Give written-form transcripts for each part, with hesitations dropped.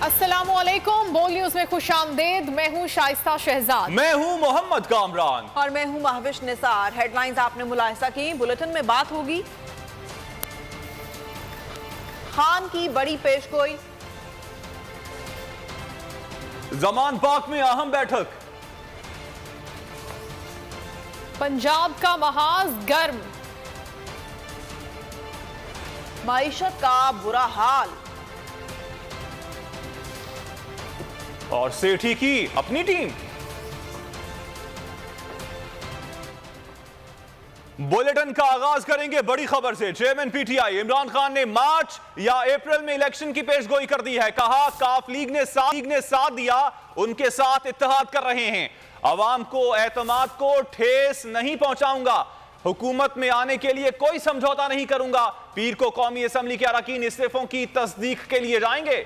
अस्सलामुअलैकुम, बोल न्यूज में खुशामदीद। मैं हूँ शाइस्ता शहजाद। मैं हूँ मोहम्मद कामरान और मैं हूँ महविश निसार। हेडलाइंस आपने मुलाहिजा की, बुलेटिन में बात होगी खान की बड़ी पेशगोई, जमान पाक में अहम बैठक, पंजाब का महाज गर्म, मईशत का बुरा हाल और सेठी की अपनी टीम। बुलेटिन का आगाज करेंगे बड़ी खबर से। चेयरमैन पीटीआई इमरान खान ने मार्च या अप्रैल में इलेक्शन की पेशगोई कर दी है। कहा काफ लीग ने साथ दिया, उनके साथ इत्तेहाद कर रहे हैं। अवाम को एतमाद को ठेस नहीं पहुंचाऊंगा, हुकूमत में आने के लिए कोई समझौता नहीं करूंगा। पीर को कौमी असेंबली के अरकान इस्तीफों की तस्दीक के लिए जाएंगे।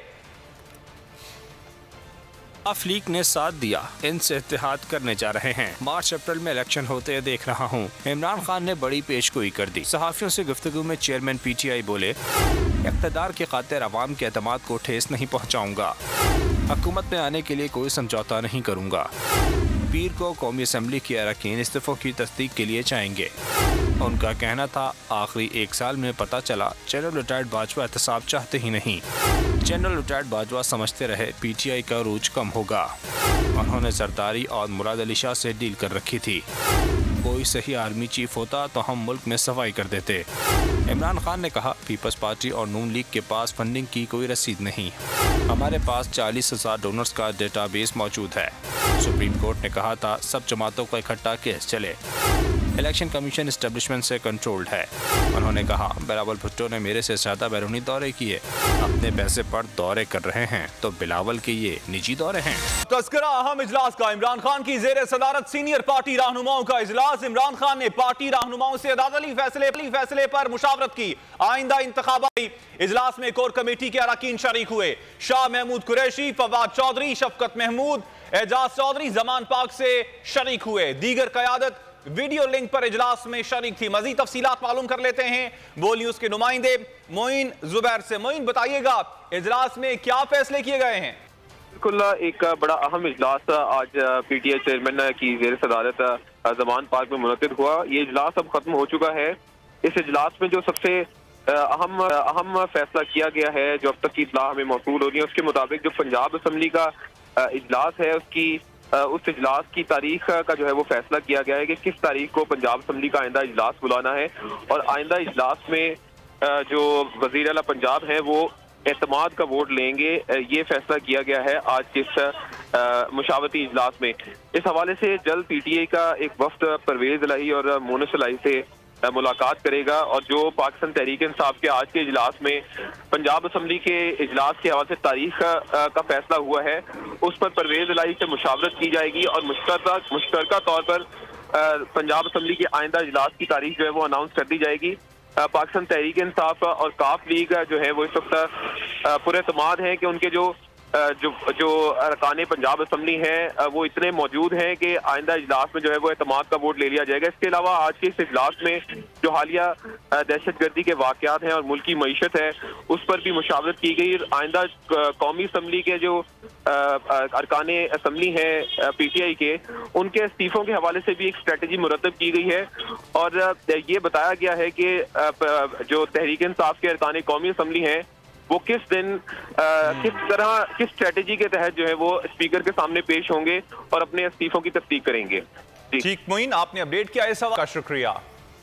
काफ लीग ने साथ दिया, इनसे इत्तेहाद करने जा रहे हैं। मार्च अप्रैल में इलेक्शन होते देख रहा हूँ। इमरान खान ने बड़ी पेशगोई कर दी। सहाफियों से गुफ्तगू में चेयरमैन पीटीआई बोले, इक़्तिदार की खातिर अवाम के एतमाद को ठेस नहीं पहुँचाऊंगा, हुकूमत में आने के लिए कोई समझौता नहीं करूँगा। पीर को कौमी असेंबली के अरकान इस्तीफों की तस्दीक के लिए जाएंगे। उनका कहना था, आखिरी एक साल में पता चला जनरल रिटायर्ड बाजवा एहतसाब चाहते ही नहीं। जनरल रिटायर्ड बाजवा समझते रहे पीटीआई का रूज कम होगा। उन्होंने जरदारी और मुराद अली शाह से डील कर रखी थी। कोई सही आर्मी चीफ होता तो हम मुल्क में सफाई कर देते। इमरान खान ने कहा, पीपल्स पार्टी और नून लीग के पास फंडिंग की कोई रसीद नहीं। हमारे पास 40,000 डोनर्स का डेटाबेस मौजूद है। सुप्रीम कोर्ट ने कहा था सब जमातों का इकट्ठा केस चले। इलेक्शन कमीशन एस्टेब्लिशमेंट से कंट्रोल्ड है। उन्होंने कहा, बिलावल भुट्टो ने मेरे से ज्यादा बैरूनी दौरे किए, अपने पैसे पर दौरे कर रहे हैं, तो बिलावल के ये निजी दौरे हैं। तस्करा अहम इजलास का। इमरान खान की जेर सदारत सीनियर पार्टी रहनुमाओं का इजलास। इमरान खान ने पार्टी रहनुमाओं से अदालती फैसले पर मुशावरत की। आइंदा इंतखाबाती इजलास में कोर कमेटी के अरकान शरीक हुए। शाह महमूद कुरैशी, फवाद चौधरी, शफकत महमूद, एजाज चौधरी जमान पाक से शरीक हुए। दीगर क़यादत वीडियो लिंक पर इजलास में शरीक थी। मजीद तफसीलात मालूम कर लेते हैं बोल न्यूज के नुमाइंदे मोइन जुबैर से। मोइन, बताइएगा इजलास में क्या फैसले किए गए हैं? बिल्कुल, एक बड़ा अहम इजलास आज पीटीआई चेयरमैन की जेर सदारत जमान पार्क में मुनक़िद हुआ। ये इजलास अब खत्म हो चुका है। इस इजलास में जो सबसे अहम फैसला किया गया है, जो अब तक की इत्तला हमें मौसूल हो रही है, उसके मुताबिक जो पंजाब असेंबली का इजलास है उस इजलास की तारीख का जो है वो फैसला किया गया है कि किस तारीख को पंजाब असेंबली का आइंदा इजलास बुलाना है। और आइंदा इजलास में जो वज़ीर आला पंजाब हैं वो एतमाद का वोट लेंगे। ये फैसला किया गया है आज के इस मुशावरती इजलास में। इस हवाले से जल्द पीटीआई का एक वफ्द परवेज इलाही और मोनस इलाही से मुलाकात करेगा। और जो पाकिस्तान तहरीक इंसाफ के आज के इजलास में पंजाब असेंबली के इजलास के हवाले से तारीख का फैसला हुआ है, उस पर परवेज इलाही से मुशावरत की जाएगी और मुश्तरका तौर पर पंजाब असेंबली के आइंदा इजलास की तारीख जो है वो अनाउंस कर दी जाएगी। पाकिस्तान तहरीक इंसाफ और काफ लीग जो है वो इस वक्त पुरएतमाद है कि उनके जो अरकान पंजाब असेंबली हैं वो इतने मौजूद हैं कि आइंदा इजलास में जो है वो एतमाद का वोट ले लिया जाएगा। इसके अलावा आज के इस इजलास में जो हालिया दहशतगर्दी के वाक़यात हैं और मुल्क की मईशत है, उस पर भी मुशावरत की गई। आइंदा कौमी असेंबली के जो अरकान असेंबली हैं पीटीआई के, उनके इस्तीफों के हवाले से भी एक स्ट्रेटजी मुरतब की गई है। और ये बताया गया है कि जो तहरीक इंसाफ के अरकान कौमी असेंबली हैं वो किस दिन किस स्ट्रेटेजी के तहत जो है वो स्पीकर के सामने पेश होंगे और अपने इस्तीफों की तस्दीक करेंगे। ठीक मोइन, आपने अपडेट किया इस सवाल का शुक्रिया।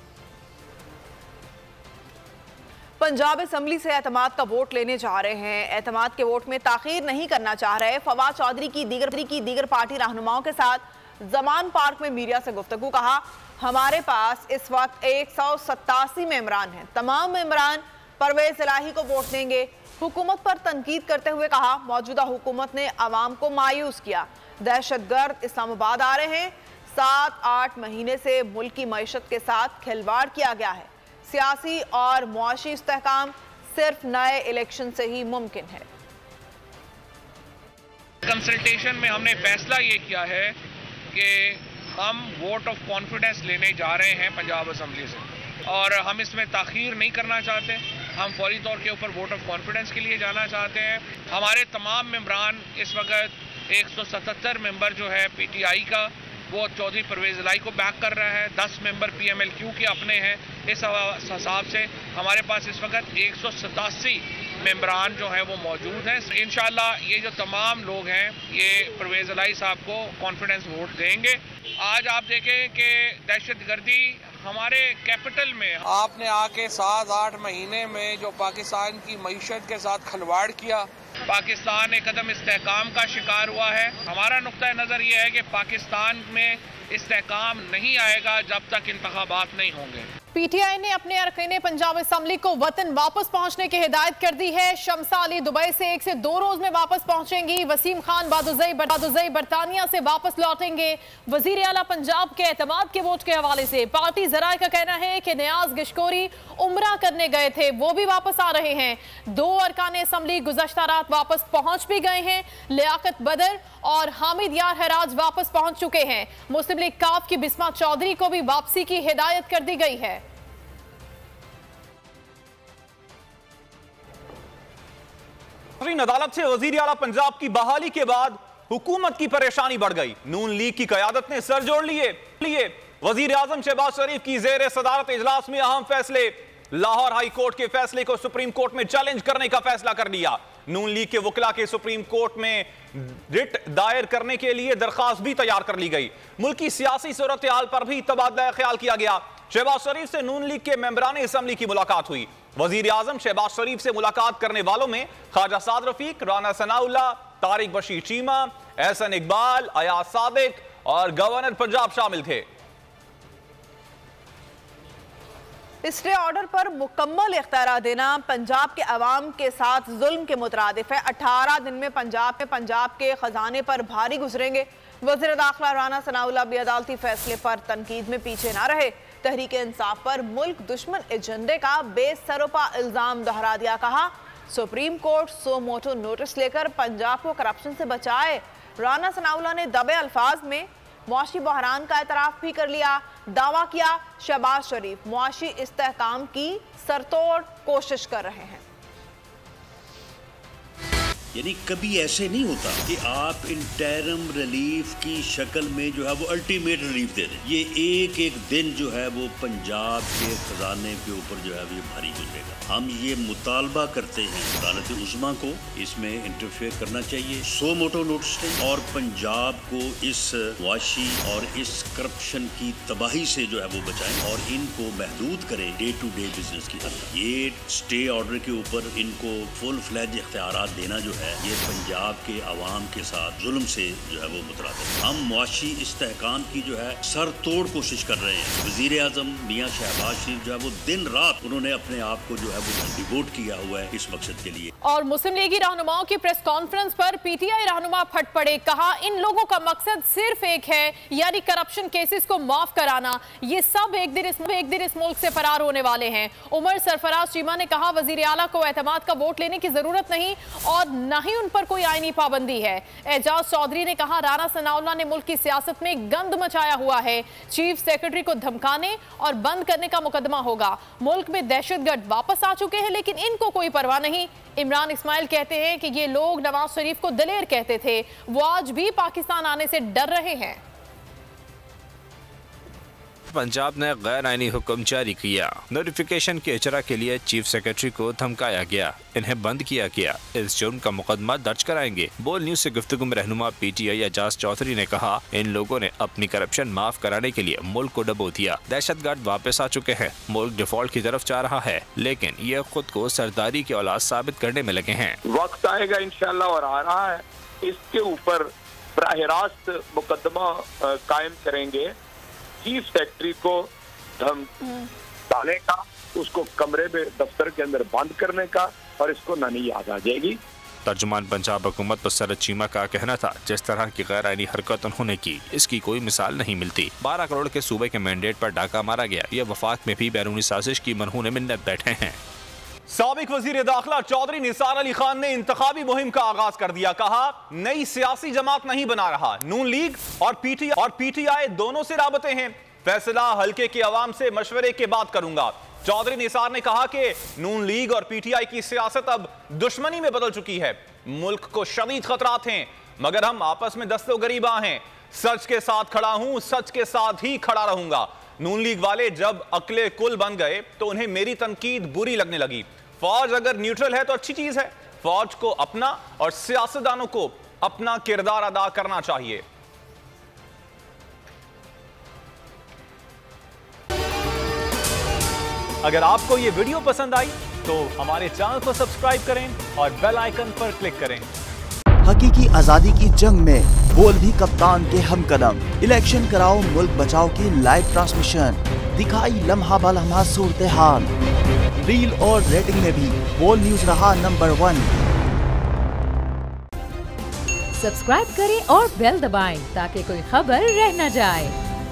पंजाब असेंबली से एतमाद का वोट लेने जा रहे हैं। एतमाद के वोट में ताखीर नहीं करना चाह रहे। फवाद चौधरी की दीगर पार्टी रहनुमाओं के साथ जमान पार्क में मीडिया से गुफ्तगू। कहा, हमारे पास इस वक्त 187 मेंबरान हैं। तमाम मेंबरान परवेज इलाही को वोट देंगे। हुकूमत पर तनकीद करते हुए कहा, मौजूदा हुकूमत ने अवाम को मायूस किया। दहशतगर्द इस्लामाबाद आ रहे हैं। 7-8 महीने से मुल्क की मईशत के साथ खिलवाड़ किया गया है। सियासी और मुआशी इस्तेहकाम सिर्फ नए इलेक्शन से ही मुमकिन है। कंसल्टेशन में हमने फैसला ये किया है कि हम वोट ऑफ कॉन्फिडेंस लेने जा रहे हैं पंजाब असेंबली से, और हम इसमें ताखीर नहीं करना चाहते। हम फौरी तौर के ऊपर वोट ऑफ कॉन्फिडेंस के लिए जाना चाहते हैं। हमारे तमाम मेंबरान इस वक्त 177 मेंबर जो है पीटीआई का वो चौधरी परवेज इलाही को बैक कर रहा है, 10 मेंबर पीएमएलक्यू के अपने हैं। इस हिसाब से हमारे पास इस वक्त 187 मेंबरान जो है वो मौजूद हैं। इंशाल्लाह ये जो तमाम लोग हैं ये परवेज इलाही साहब को कॉन्फिडेंस वोट देंगे। आज आप देखें कि दहशतगर्दी हमारे कैपिटल में आपने आके 7-8 महीने में जो पाकिस्तान की मईशत के साथ खिलवाड़ किया, पाकिस्तान एक कदम इस्तेहकाम का शिकार हुआ है। हमारा नुक्ता नज़र ये है कि पाकिस्तान में इस्तेहकाम नहीं आएगा जब तक इंतखाबात नहीं होंगे। पीटीआई ने अपने अरकान पंजाब असम्बली को वतन वापस पहुंचने की हिदायत कर दी है। शमसा अली दुबई से 1 से 2 रोज में वापस पहुंचेंगी। वसीम खान बादुज़ई बरतानिया से वापस लौटेंगे। वजीर आला पंजाब के एतमाद के वोट के हवाले से पार्टी जराए का कहना है कि नियाज गिशकोरी उम्रा करने गए थे, वो भी वापस आ रहे हैं। 2 अरकान असम्बली गुज़श्ता रात वापस पहुंच भी गए हैं। लियाकत बदर और हामिद यार हराज वापस पहुंच चुके हैं। मुस्लिम लीग काफ की बिस्मा चौधरी को भी वापसी की हिदायत कर दी गई है। अदालत से वजीर आला पंजाब की बहाली के बाद हुकूमत की परेशानी बढ़ गई। नून लीग की क़यादत ने सर जोड़ लिए। वजीर आजम शहबाज शरीफ की जेर सदारत इजलास में अहम फैसले। लाहौर हाई कोर्ट के फैसले को सुप्रीम कोर्ट में चैलेंज करने का फैसला कर लिया। नून लीग के वकला के सुप्रीम कोर्ट में रिट दायर करने के लिए दरखास्त भी तैयार कर ली गई। मुल्की सियासी सूरत हाल पर भी तबादला ख्याल किया गया। शहबाज शरीफ से नून लीग के मेंबरान असम्बली की मुलाकात हुई। वजीर आजम शहबाज शरीफ से मुलाकात करने वालों में ख्वाजा साद रफीक, राना सनाउल्लाह, तारिक बशीर चीमा, एहसन इकबाल, अयाज सादिक और गवर्नर पंजाब शामिल थे। स्टे ऑर्डर पर मुकम्मल इख्तियार देना पंजाब के अवाम के साथ जुल्म के मुतरादिफ है। 18 दिन में पंजाब के खजाने पर भारी गुजरेंगे। वज़ीर दाखिला राना सनाउल्लाह भी अदालती फैसले पर तनकीद में पीछे ना रहे। तहरीक इंसाफ पर मुल्क दुश्मन एजेंडे का बेसरोपा इल्जाम दोहरा दिया। कहा supreme court suo motu notice लेकर पंजाब को करप्शन से बचाए। राना सनाउल्लाह ने दबे अल्फाज में मुआशी बहरान का एतराफ भी कर लिया। दावा किया शहबाज शरीफ मुआशी इस्तेहकाम की सरतोड़ कोशिश कर रहे हैं। यानी कभी ऐसे नहीं होता कि आप इंटरिम रिलीफ की शक्ल में जो है वो अल्टीमेट रिलीफ दे दें। ये एक दिन जो है वो पंजाब के खजाने के ऊपर जो है वो भारी गुजरेगा। हम ये मुतालबा करते हैं अदालत उस्मा को इसमें इंटरफेयर करना चाहिए, सो मोटो नोटिस और पंजाब को इस वाशी और इस करप्शन की तबाही से जो है वो बचाएं और इनको महदूद करें डे टू डे बिजनेस की तरह। ये स्टे ऑर्डर के ऊपर इनको फुल फ्लैज इख्तियारात देना जो है ये पंजाब के अवाम के साथ जुल्म से जो है वो मुतरादिफ। हम मुआशी इस्तेहकाम की जो है सर तोड़ कोशिश कर रहे हैं। वजीर आजम मियां शहबाज शरीफ जो है वो दिन रात उन्होंने अपने आप को जो है वो डिवोट किया हुआ है इस मकसद के लिए। और मुस्लिम लीगी रहनुमाओं की प्रेस कॉन्फ्रेंस पर पीटीआई रहनुमा फट पड़े। कहा इन लोगों का मकसद सिर्फ एक है, यानी करप्शन केसेस को माफ कराना। ये सब एक दिन इस मुल्क से फरार होने वाले हैं। उमर सरफराज चीमा ने कहा वजीर आला को एतमाद का वोट लेने की जरूरत नहीं और न ही उन पर कोई आईनी पाबंदी है। एजाज चौधरी ने कहा राना सनाउल्लाह ने मुल्क की सियासत में गंद मचाया हुआ है। चीफ सेक्रेटरी को धमकाने और बंद करने का मुकदमा होगा। मुल्क में दहशतगर्द वापस आ चुके हैं लेकिन इनको कोई परवाह नहीं। इमरान इस्माइल कहते हैं कि ये लोग नवाज शरीफ को दिलेर कहते थे, वो आज भी पाकिस्तान आने से डर रहे हैं। पंजाब ने गैर आईनी हुक्म जारी किया। नोटिफिकेशन के इजरा के लिए चीफ सेक्रेटरी को धमकाया गया, इन्हें बंद किया गया। इस जुर्म का मुकदमा दर्ज कराएंगे। बोल न्यूज से गुफ्तगू में रहनुमा पीटीआई एजाज चौधरी ने कहा इन लोगों ने अपनी करप्शन माफ कराने के लिए मुल्क को डबो दिया। दहशतगर्द वापस आ चुके हैं, मुल्क डिफॉल्ट की तरफ जा रहा है, लेकिन ये खुद को सरदारी की औलाद साबित करने में लगे हैं। वक्त आएगा इंशाल्लाह और आ रहा है, इसके ऊपर बराह रास्त मुकदमा कायम करेंगे। चीफ सेक्रेटरी को डालने का, उसको कमरे में दफ्तर के अंदर बंद करने का और इसको नानी याद आ जाएगी। तर्जुमान पंजाब हुकूमत पर सरत चीमा का कहना था जिस तरह की गैर आईनी हरकत उन्होंने की इसकी कोई मिसाल नहीं मिलती। 12 करोड़ के सूबे के मैंडेट पर डाका मारा गया। ये वफाक में भी बैरूनी साजिश की मनहून मिन्नत बैठे हैं। साबिक वजीर दाखिला चौधरी निसार अली खान ने इंतखाबी मुहिम का आगाज कर दिया। कहा नई सियासी जमात नहीं बना रहा, नून लीग और पीटीआई दोनों से राबते हैं। फैसला हल्के के अवाम से मशवरे के बाद करूंगा। चौधरी निसार ने कहा कि नून लीग और पीटीआई की सियासत अब दुश्मनी में बदल चुकी है। मुल्क को शदीद खतरात हैं, मगर हम आपस में दस्तोगरीबा हैं। सच के साथ खड़ा हूं, सच के साथ ही खड़ा रहूंगा। नून लीग वाले जब अकले कुल बन गए तो उन्हें मेरी तनकीद बुरी लगने लगी। फौज अगर न्यूट्रल है तो अच्छी चीज है। फौज को अपना और सियासतदानों को अपना किरदार अदा करना चाहिए। अगर आपको यह वीडियो पसंद आई तो हमारे चैनल को सब्सक्राइब करें और बेल आइकन पर क्लिक करें। हकीकी आजादी की जंग में बोल भी कप्तान के हमकदम। इलेक्शन कराओ मुल्क बचाओ की लाइव ट्रांसमिशन, दिखाई लम्हा बलम्हा सूरत हाल। रील और रेटिंग में भी बोल न्यूज रहा नंबर 1। सब्सक्राइब करें और बेल दबाएं ताकि कोई खबर रह न जाए।